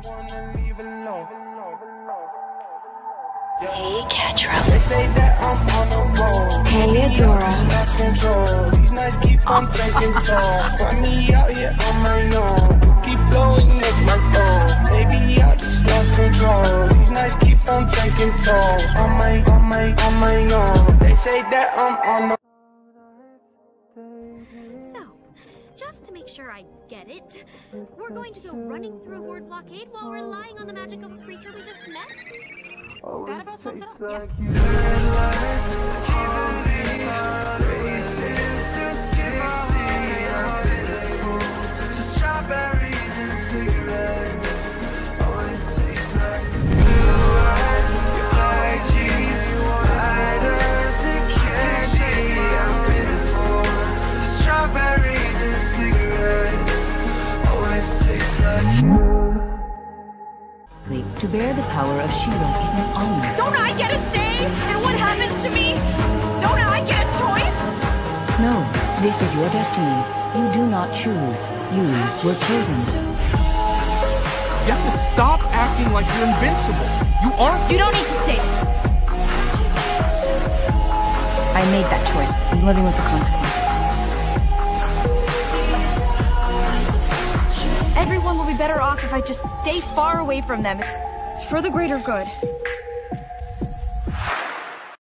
Hey, Catra. They say that I'm on the road. Hey, Adora. Lost control. These nights keep on taking toll. Find me out here on my own. Keep blowing up my phone. Maybe I just lost control. These nights keep on taking tolls. On my own. They say that I'm on the. So, just to make sure I get it, we're going to go running through a horde blockade while relying on the magic of a creature we just met? That about sums it up, yes. To bear the power of Shera is an honor. Don't I get a say in what happens to me? Don't I get a choice? No, this is your destiny. You do not choose. You were chosen. You have to stop acting like you're invincible. You aren't. You don't need to say it. I made that choice. I'm living with the consequences. Everyone will be better off if I just stay far away from them. It's for the greater good.